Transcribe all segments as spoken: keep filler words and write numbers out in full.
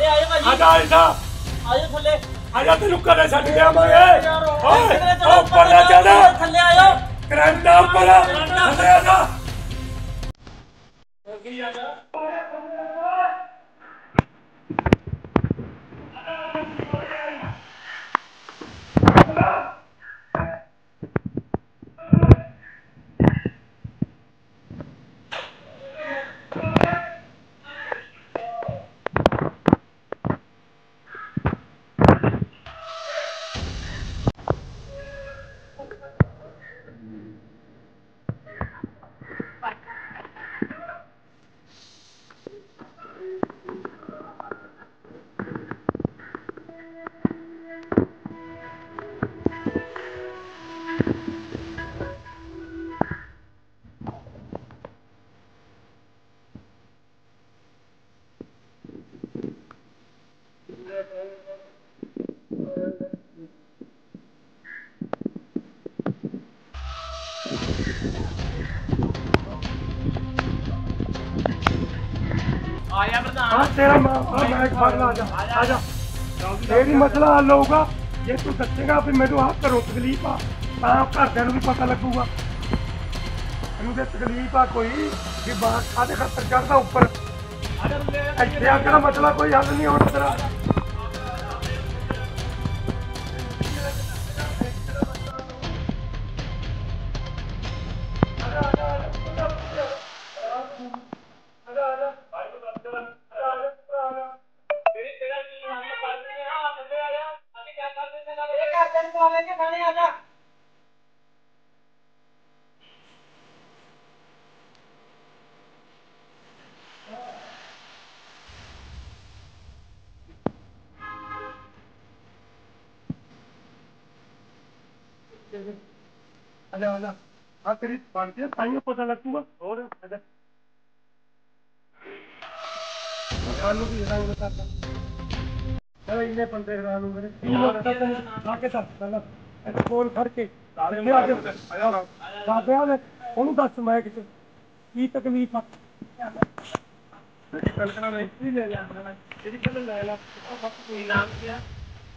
ਥੱਲੇ ਆਜੋ ਭਾਜੀ। ਆਜਾ ਆਜਾ ਆਜੋ ਥੱਲੇ। ਆਜਾ ਤੈਨੂੰ ਘਰੇ ਛੱਡ ਕੇ ਆਵਾਂਗੇ। ਓਏ ਉੱਪਰ ਨਾ ਚੜ੍ਹ। ਥੱਲੇ ਆਜੋ। ਕਰੰਟਾ ਉੱਪਰ ਥੱਲੇ ਆਜਾ। ਕੀ ਆਜਾ ਆਇਆ ਪ੍ਰਧਾਨ। हाँ तेरा मैं भागना आजा आजा तेरी मसला हल होगा जे तू दसेगा फिर मेरे हाथ करो तकलीफ आ घरद्या भी पता लगूगा मैनू तो तकलीफ आ कोई कि बाहर खाते खतर चढ़ता उपर इतने आकर मसला कोई हल नहीं होना तेरा आजा आजा हाँ तेरी बनती है ताइयों पता लगूगा और आजा खानू भी रंग बताता चलो इन्हें बंदे रानू मेरे तीन लोग करते हैं लाके साथ चलो ऐसे बोल भर के आगे आगे आजा बाबे आगे ਉਹਨੂੰ ਦੱਸ ਮੈਂ ਕਿਤੇ ਕੀ ਤਕਲੀਫ ਆ ਕਲ ਕਰਾ ਨਹੀਂ ਲੈ ਲੈਣਾ ਇਹਦੀ ਕੱਲ ਲੈ ਲਾ ਕੋਈ ਨਾਮ ਕੀ ਆ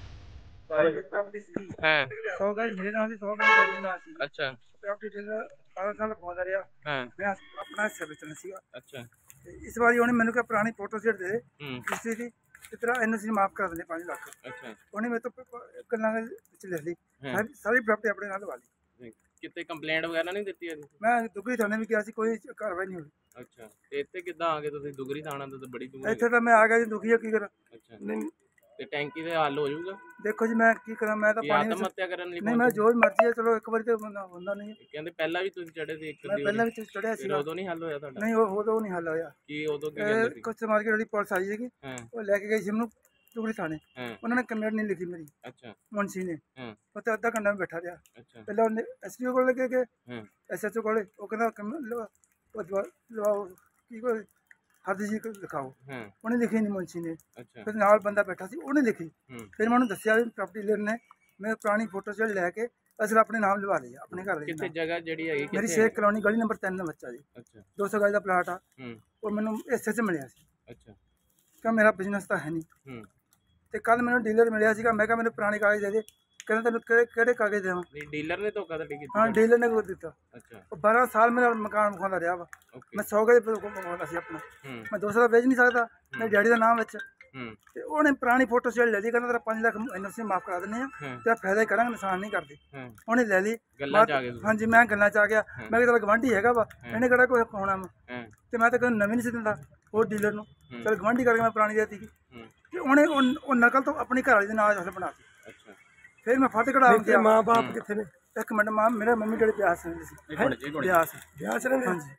हाँ सौ गज मेरे नाम से सौ गज मेरे नाम से अच्छा प्रॉपर्टी डीलर सारा साल घुमाता रहा हाँ मैं अपना हिस्सा बेचना सीगा अच्छा इस बार उन्हें मैंने कहा पुरानी फोटो सेट दे हम्म किसी की इतना एन सी माफ करा देने पाँच लाख अच्छा उन्हें मैं तो गल्ला ले ली हाँ। सारी सारी प्रॉपर्टी अपने नाल लगा ली कितने कंप्लेंट वगैरह नहीं ਦਿੱਤੀ ਅਜੇ मैं दुगरी थाने भी किया सी कोई कार्रवाई नहीं हुई ਅੱਛਾ ਤੇ ਇੱਥੇ ਕਿੱਦਾਂ ਆ ਗਏ ਤੁਸੀਂ ਦੁਗਰੀ ਥਾਣਾ ਤੋਂ ਤਾਂ ਬੜੀ ਦੂਰ ਇੱਥੇ ਤਾਂ मैं आ गया जी दुखी है की करा ਅੱਛਾ नहीं ਤੇ ਟੈਂਕੀ ਦੇ ਹੱਲ ਹੋ ਜਾਊਗਾ देखो जी मैं की करा मैं तो ਕੀ पानी ਆਤਮ ਹੱਤਿਆ ਕਰਨ ਲਈ नहीं मैं जो भी मर्जी है चलो एक बार तो बंदा बंदा नहीं है ਕਹਿੰਦੇ ਪਹਿਲਾਂ ਵੀ ਤੁਸੀਂ ਚੜੇ ਸੀ ਇੱਕ मैं ਦੀ पहले भी चढ़िया ਫਿਰ सी ਉਦੋਂ ਨਹੀਂ ਹੱਲ ਹੋਇਆ ਤੁਹਾਡਾ नहीं वो वो तो नहीं हल होया ਕੀ ਉਦੋਂ ਕੀ ਕਹਿੰਦੇ ਸੀ कुछ मार्केट वाली पुलिस आई है ਹਾਂ वो लेके गई सी मैनू दुगरी थाने ਹਾਂ उन्होंने कंप्लेंट नहीं लिखी मेरी ਅੱਛਾ मुंशी ने ਹਾਂ ਉੱਥੇ ਅੱਧਾ ਘੰਟਾ ਮੈਂ ਬੈਠਾ ਰਿਹਾ ਅੱਛਾ ਪਹਿਲਾਂ ਉਹਨੇ ਐਸਡੀਓ ਕੋਲ ਲੱਗੇ ਗਏ ਹਾਂ ਐਸਐਚਓ ਕੋਲੇ ਉਹ ਕਹਿੰਦਾ ਕੰਮ ਲਵਾ ਉਹ ਦਵਾ ਲਵਾਓ ਕੀ ਕੋਈ ਹਰਦੀ ਜੀ ਲਿਖਾਓ ਹਾਂ ਉਹਨੇ ਲਿਖੀ ਨਹੀਂ ਮੁੰਸ਼ੀ ਨੇ ਅੱਛਾ ਫਿਰ ਨਾਲ ਬੰਦਾ ਬੈਠਾ ਸੀ ਉਹਨੇ ਲਿਖੀ ਹੂੰ ਫਿਰ ਮੈਂ ਉਹਨੂੰ ਦੱਸਿਆ ਵੀ ਪ੍ਰਾਪਰਟੀ ਡੀਲਰ ਨੇ ਮੈਂ ਪੁਰਾਣੀ ਫੋਟੋ ਚ ਲੈ ਕੇ ਅਸਲ ਆਪਣੇ ਨਾਮ ਲਵਾ ਲਈ ਆਪਣੇ ਘਰ ਦੇ ਕਿੱਥੇ ਨਾਮ। ਜਗ੍ਹਾ ਜਿਹੜੀ ਹੈਗੀ ਮੇਰੀ ਕਿੱਥੇ ਸ਼ੇਖ ਕਲੋਨੀ ਗਲੀ ਨੰਬਰ ਤਿੰਨ ਬੱਚਾ ਜੀ ਅੱਛਾ ਦੋ ਸੌ ਗਜ ਦਾ ਪਲਾਟ ਆ ਹੂੰ ਉਹ ਮੈਨੂੰ ਇਸੇ 'ਚ ਮਿਲਿਆ ਸੀ ਅੱਛਾ ਕਿ ਮੇਰਾ ਬਿਜ਼ਨਸ ਤਾਂ ਹੈ ਨਹੀਂ ਹੂੰ ਤੇ ਕੱਲ ਮੈਨੂੰ ਡੀਲਰ ਮਿਲਿਆ ਸੀਗਾ ਮੈਂ ਕਿਹਾ ਮੈਨੂੰ ਪੁਰਾਣੇ ਕਾਗਜ਼ ਦੇ ਦੇ ਕਹਿੰਦਾ ਤੈਨੂੰ ਕਿਹੜੇ ਕਿਹੜੇ ਕਾਗਜ਼ ਦੇਵਾਂ ਨਹੀਂ ਡੀਲਰ ਨੇ ਧੋਖਾ ਤੁਹਾਡੀ ਕੀਤੀ ਹਾਂ ਡੀਲਰ ਨੇ ਕੋਈ ਦਿੱਤਾ ਅੱਛਾ ਉਹ ਬਾਰਾਂ ਸਾਲ ਮੇਰਾ ਮਕਾਨ ਵਿਖਾਉਂਦਾ ਰਿਹਾ ਵਾ ਓਕੇ ਮੈਂ ਸੌ ਗਜ ਵਿਖਾਉਂਦਾ ਸੀ ਆਪਣਾ ਹੂੰ ਮੈਂ ਦੋ ਸੌ ਦਾ ਵੇਚ ਨਹੀਂ ਸਕਦਾ ਮੇਰੇ ਡੈਡੀ ਦਾ ਨਾਮ ਵਿੱਚ ਹੂੰ ਤੇ ਉਹਨੇ ਪੁਰਾਣੀ ਫੋਟੋ ਸਟੇਟ ਲੈ ਲਈ ਕਹਿੰਦਾ ਤੇਰਾ ਪੰਜ ਲੱਖ ਐਨਓਸੀ ਮਾਫ ਕਰਾ ਦਿੰਦੇ ਆ ਹਾਂ ਤੇਰਾ ਫਾਇਦਾ ਹੀ ਕਰਾਂਗੇ ਨੁਕਸਾਨ ਨਹੀਂ ਕਰਦੇ ਹਾਂ ਉਹਨੇ ਲੈ ਲਈ ਗੱਲਾਂ ਚ ਆ ਗਏ ਤੁਸੀਂ ਹਾਂਜੀ ਮੈਂ ਗੱਲਾਂ ਚ ਆ ਗਿਆ ਹਾਂ। ਮੈਂ ਕਿਹਾ ਤੇਰਾ ਗਵਾਂਢੀ ਹੈਗਾ ਵਾ ਇਹਨੇ ਕਿਹੜਾ ਕੋਈ ਪਾਉਣਾ ਵਾ ਹਾਂ ਤੇ ਮੈਂ ਤਾਂ ਕੋਈ ਨਵੀਂ ਨਹੀਂ ਸੀ ਦਿੰਦਾ ਉਹ ਡੀਲਰ ਨੂੰ ਹੂੰ। ਚਲ ਗਵਾਂਢੀ ਕਰਕੇ ਮੈਂ ਪੁਰਾਣੀ ਦੇਤੀ ਹੂੰ ਤੇ ਉਹਨੇ ਉਹ ਉਹ ਨਕਲ ਤੋਂ ਆਪਣੀ ਘਰ ਵਾਲੀ ਦੇ ਨਾਲ ਅਸਲ ਬਣਾਤੀ ਅੱਛਾ ਫਿਰ ਮੈਂ ਫਤਿਹਗੜ੍ਹ ਆ ਗਿਆ ਮਾਂ ਬਾਪ ਕਿੱਥੇ ਨੇ? ਇੱਕ ਮਿੰਟ ਮਾਂ ਮੇਰੇ ਮੰਮੀ ਡੈਡੀ ਬਿਆਸ ਰਹਿੰਦੇ ਸੀ ਇੱਕ ਮਿੰਟ ਇੱਕ ਮਿੰਟ ਬਿਆਸ ਵਿਆਹ ਚ ਰਹਿੰਦੇ? ਹਾਂਜੀ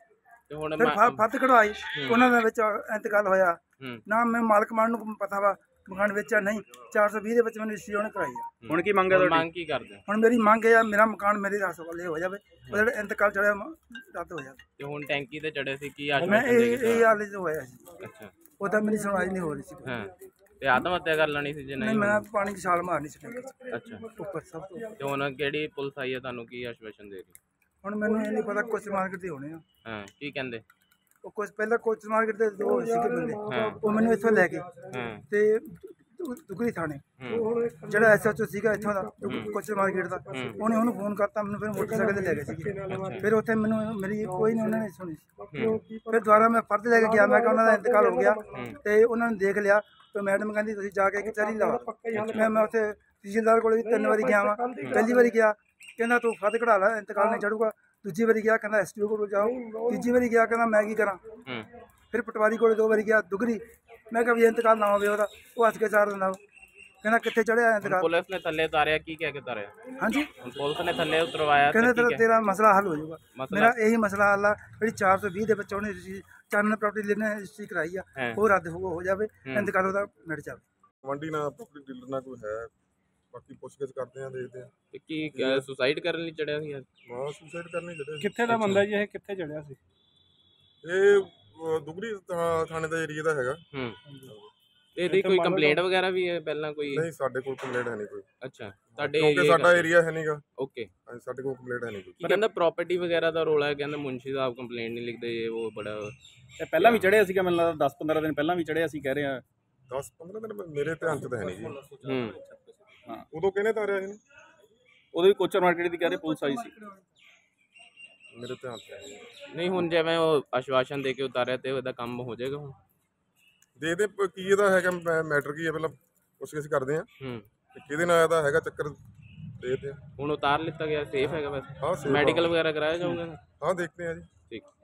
ਤੇ ਹੁਣ ਫਿਰ ਮੈਂ- ਫਤਿਹਗੜ੍ਹ ਆਈ ਉਹਨਾਂ ਦੇ ਵਿੱਚ ਇੰਤਕਾਲ ਹੋਇਆ ਹੂੰ ਨਾ ਮੈਂ ਮਾਲਕ ਮਾਨ ਨੂੰ ਪਤਾ ਵਾ ਮਕਾਨ ਵੇਚਿਆ ਨਹੀਂ ਚਾਰ ਸੌ ਵੀਹ ਦੇ ਵਿੱਚ ਮੈਨੂੰ ਰਜਿਸਟਰੀ ਉਹਨੇ ਕਰਾਈ ਆ ਹੁਣ ਕੀ ਮੰਗ ਹੈ ਹੁਣ ਤੁਹਾਡੀ? ਮੰਗ ਕੀ ਕਰਦੇ ਹੋ? ਹੁਣ ਮੇਰੀ ਮੰਗ ਇਹ ਆ ਮੇਰਾ ਮਕਾਨ ਮੇਰੇ ਹੱਥ ਵੱਲੇ ਹੋ ਜਾਵੇ ਉਹ ਜਿਹੜਾ ਇੰਤਕਾਲ ਚੜਿਆ ਰੱਦ ਹੋ ਜਾਵੇ ਤੇ ਹੁਣ ਟੈਂਕੀ ਤੇ ਚੜੇ ਸੀ ਕੀ ਮੈਂ ਆਸ਼ਵਾਸਨ ਇਹ ਦੇ ਇਹ ਕੇ ਹਾਲ ਚ ਹੋਇਆ ਸੀ ਅੱਛਾ ਉਹਦਾ ਮੇਰੀ ਸੁਣਵਾਈ ਨਹੀਂ ਹੋ ਰਹੀ ਸੀ ਹਾਂ ਤੇ ਆਤਮ ਹੱਤਿਆ ਕਰ ਲੈਣੀ ਸੀ ਜੇ ਨਹੀਂ ਨਹੀਂ ਮੈਂ ਪਾਣੀ ਦੀ ਛਾਲ ਮਾਰਨੀ ਸੀ ਟੈਂਕੀ 'ਚ, ਅੱਛਾ ਉੱਪਰ ਸਭ ਤੋਂ ਤੇ ਹੁਣ ਕਿਹੜੀ ਪੁਲਿਸ ਆਈ ਹੈ ਤੁਹਾਨੂੰ ਕੀ ਆਸ਼ਵਾਸਨ ਦੇ ਰਹੀ ਹੁਣ ਮੈਨੂੰ ਇਹ ਨਹੀਂ ਪਤਾ ਕੁਛ ਮਾਰਕੀਟ ਦੇ ਹੋਣੇ ਆ ਹਾਂ ਕੀ ਕਹਿੰਦੇ ਉਹ ਕੁਝ ਪਹਿਲਾਂ ਕੋਚ ਮਾਰਕੀਟ ਦੇ ਦੋ ਸੀਗੇ ਬੰਦੇ, ਹਾਂ ਉਹ ਮੈਨੂੰ ਇੱਥੋਂ ਲੈ ਕੇ ਹਾਂ ਤੇ ਦੁ- ਦੁਗਰੀ ਥਾਣੇ ਹੂੰ ਜਿਹੜਾ ਐਸਐਚਓ ਸੀਗਾ ਇੱਥੋਂ ਦਾ ਕੋਚ ਮਾਰਕੀਟ ਦਾ, ਉਹਨੇ ਉਹਨੂੰ ਫੋਨ ਕਰਤਾ, ਮੈਨੂੰ ਫਿਰ ਮੋਟਰਸਾਈਕਲ ਤੇ ਲੈ ਗਏ ਸੀਗੇ। ਫਿਰ ਉੱਥੇ ਮੈਨੂੰ ਮੇਰੀ ਕੋਈ ਨਹੀਂ ਉਹਨਾਂ ਨੇ ਸੁਣੀ। ਫਿਰ ਦੁਬਾਰਾ ਮੈਂ ਫਰਦ ਲੈ ਕੇ ਗਿਆ, ਮੈਂ ਕਿਹਾ ਉਹਨਾਂ ਦਾ ਇੰਤਕਾਲ ਹੋ ਗਿਆ ਤੇ ਉਹਨਾਂ ਨੇ ਦੇਖ ਲਿਆ ਤੇ ਮੈਡਮ ਕਹਿੰਦੀ ਤੁਸੀਂ ਜਾ ਕੇ ਕਚਹਿਰੀ ਲਾਓ। ਮੈਂ ਮੈਂ ਉੱਥੇ ਤਹਿਸੀਲਦਾਰ ਕੋਲ ਵੀ ਤਿੰਨ ਵਾਰੀ ਗਿਆ ਵਾਂ। ਪਹਿਲੀ ਵਾਰੀ ਗਿਆ ਕਹਿੰਦਾ ਤੂੰ ਫਰਦ ਕਢਾ ਲੈ, ਇੰਤਕਾਲ ਨਹੀਂ ਚੜੂਗਾ। ਦੂਜੀ ਵਾਰੀ ਗਿਆ ਕਹਿੰਦਾ ਐਸਟੀਓ ਕੋਲ ਜਾਓ। ਤੀਜੀ ਵਾਰੀ ਗਿਆ ਕਹਿੰਦਾ ਮੈਂ ਕੀ ਕਰਾਂ। ਹੂੰ ਫਿਰ ਪਟਵਾਰੀ ਕੋਲ ਦੋ ਵਾਰੀ ਗਿਆ ਦੁਗਰੀ, ਮੈਂ ਕਿਹਾ ਵੀ ਇੰਤਕਾਲ ਨਾ ਹੋਵੇ ਉਹਦਾ, ਉਹ ਹੱਸ ਕੇ ਚਾਰ ਦਿੰਦਾ। ਕਹਿੰਦਾ ਕਿੱਥੇ ਚੜਿਆ ਇੰਤਕਾਲ। ਪੁਲਿਸ ਨੇ ਥੱਲੇ ਉਤਾਰਿਆ, ਕੀ ਕਹਿ ਕੇ ਉਤਾਰਿਆ? ਹਾਂਜੀ ਹੁਣ ਪੁਲਿਸ ਨੇ ਥੱਲੇ ਉਤਰਵਾਇਆ ਤੇ ਕਹਿੰਦੇ ਕੀ ਤੇਰਾ ਕਹਿ- ਤੇਰਾ ਮਸਲਾ ਹੱਲ ਹੋ ਜਾਊਗਾ। ਮਸਲਾ- ਮੇਰਾ ਇਹੀ ਮਸਲਾ ਹੱਲ ਆ, ਜਿਹੜੀ ਚਾਰ ਸੌ ਵੀਹ ਦੇ ਵਿੱਚ ਉਹਨੇ ਰਜਿ- ਚਾਨਣ ਪ੍ਰਾਪਰਟੀ ਲੈਣੇ ਰਜਿਸਟਰੀ ਕਰਾਈ ਆ, ਹਾਂ। ਉਹ ਰੱਦ ਹੋ ਹੋ ਜਾਵੇ, ਹੂੰ। ਇੰਤਕਾਲ ਉਹਦਾ ਮਿਟ ਜਾਵੇ। ਮੰਡੀ ਨਾਲ ਪ੍ਰੋਪਰਟੀ ਡੀਲਰ ਨਾਲ ਕੋਈ ਹੈ, ਬਾਕੀ ਪੁੱਛਗਿੱਛ ਕਰਦੇ ਆ, ਦੇਖਦੇ ਆ। ਤੇ ਕੀ ਸੁਸਾਈਡ ਕਰਨ ਲਈ ਚੜਿਆ ਸੀ ਅੱਜ? ਹਾਂ ਸੁਸਾਈਡ ਕਰਨੀ ਜਿਹੜੇ ਕਿੱਥੇ ਦਾ ਬੰਦਾ ਜੀ ਇਹ, ਕਿੱਥੇ ਚੜਿਆ ਸੀ? ਇਹ ਅਹ, ਦੁਗਰੀ ਥਾ- ਥਾਣੇ ਦਾ ਏਰੀਆ ਦਾ ਹੈਗਾ। ਹੂੰ ਤੇ ਇਹਦੀ ਕੋਈ ਕੰਪਲੇਂਟ ਵਗੈਰਾ ਵੀ ਹੈ ਪਹਿਲਾਂ ਕੋਈ? ਨਹੀਂ ਸਾਡੇ ਕੋਲ ਕੰਪਲੇਂਟ ਹੈ ਨਹੀਂ ਕੋਈ, ਅੱਛਾ ਤੁਹਾਡੇ ਕਿਉਂਕਿ area ਸਾਡਾ ਦਾ- ਏਰੀਆ ਹੈ ਨਹੀਂਗਾ। ਓਕੇ ਹਾਂਜੀ ਸਾਡੇ ਕੋਲ ਕੰਪਲੇਂਟ ਹੈ ਨਹੀਂ ਕੋਈ। ਕੀ ਕਹਿੰਦਾ ਪ੍ਰਾਪਰਟੀ ਵਗੈਰਾ ਦਾ ਰੋਲਾ ਹੈ, ਕਹਿੰਦਾ ਮੁੰਸ਼ੀ ਸਾਹਿਬ ਕੰਪਲੇਂਟ ਨਹੀਂ ਲਿਖਦੇ, ਇਹ ਉਹ ਬੜਾ ਇਹ ਪਹਿਲਾਂ ਵੀ ਚੜਿਆ ਸੀਗਾ, ਮੈਨੂੰ ਲੱਗਦਾ ਦਸ ਪੰਦਰਾਂ ਦਿਨ ਪਹਿਲਾਂ ਵੀ ਚੜਿਆ ਸੀ, ਕਹਿ ਰਹੇ ਆ। ਦਸ ਪੰਦਰਾਂ ਦਿਨ ਮ- ਮੇਰੇ ਧਿਆਨ ਚ ਤਾਂ ਹੈ ਨਹੀਂ ਜੀ। ਹੂੰ ਉਦੋਂ ਕਿਹਨੇ ਤਾਰਿਆ ਇਹਨੂੰ? ਉਹਦੇ ਵੀ ਕੋਚਰ ਮਾਰਕੀਟ ਦੀ ਕਹਿ ਰਹੇ ਪੁਲਿਸ ਆਈ ਸੀ। ਮੇਰੇ ਧਿਆਨ ਚ ਹੈ ਨਹੀਂ। ਨਹੀਂ ਹੁਣ ਜਿਵੇਂ ਉਹ ਆਸ਼ਵਾਸਨ ਦੇ ਕੇ ਉਤਾਰਿਆ ਤੇ ਉਹਦਾ ਕੰਮ ਹੋ ਜਾਏਗਾ ਹੁਣ? ਦੇਖਦੇ ਪ- ਕੀ ਇਹਦਾ ਹੈਗਾ ਮੈਟਰ ਕੀ ਹੈ, ਪਹਿਲਾਂ ਪੁੱਛਗਿੱਛ ਕਰਦੇ ਆ ਹੂੰ ਕਿ ਕਿਹਦੇ ਨਾਲ ਇਹਦਾ ਹੈਗਾ ਚੱਕਰ, ਦੇਖਦੇ ਆ। ਹੁਣ ਉਤਾਰ ਲਿੱਤਾ ਗਿਆ, ਸੇਫ ਹੈਗਾ ਹਾਂ, ਵੈਸੇ? safe ਆ। ਮੈਡੀਕਲ ਵਗੈਰਾ ਕਰਾਇਆ ਜਾਊਗਾ? ਹਾਂ ਦੇਖਦੇ ਆ ਜੀ। ਠੀਕ।